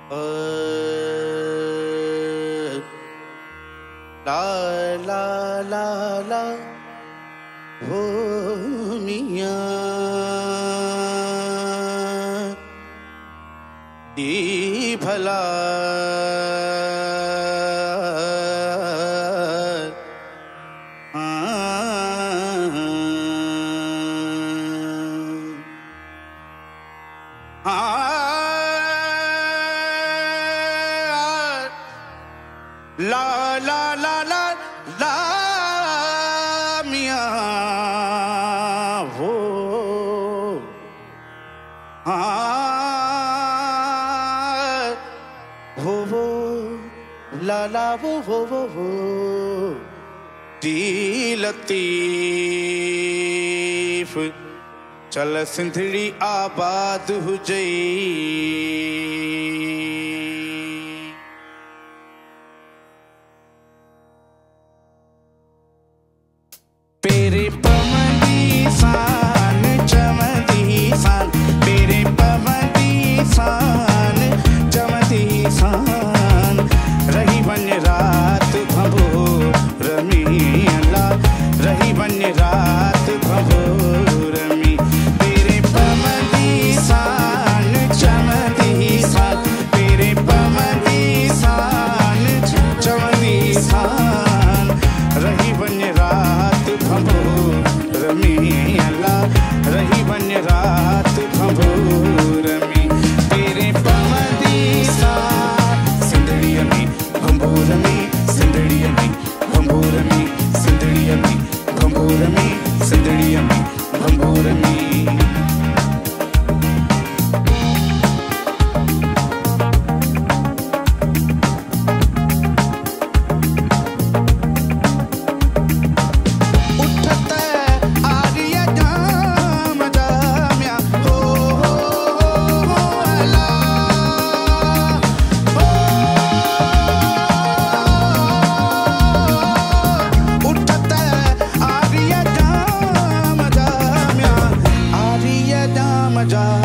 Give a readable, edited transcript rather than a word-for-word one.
ला ला ला ला हो मियां दी भला ला ला ला ला ला मियां वो वो ला ला वो दी लतीफ चल सिंधड़ी आबाद हुजई पेरे पवंदी सान चमदी सान पेरे पवंदी सान चमदी सान रही बन रात भंभोर में अल्लाह रही बन रात भंभोर में पेरे पवंदी सान चमदी सान पेरे पवंदी सान चमदी सान रही बन रात भंभोर में अल्लाह रही बन रात भंभोर में तेरे पवंदी सान सिंधड़िया में भंभोर में सिंधड़िया में भंभोर में सिंधड़िया में भंभोर में सिंधड़िया में भंभोर में जा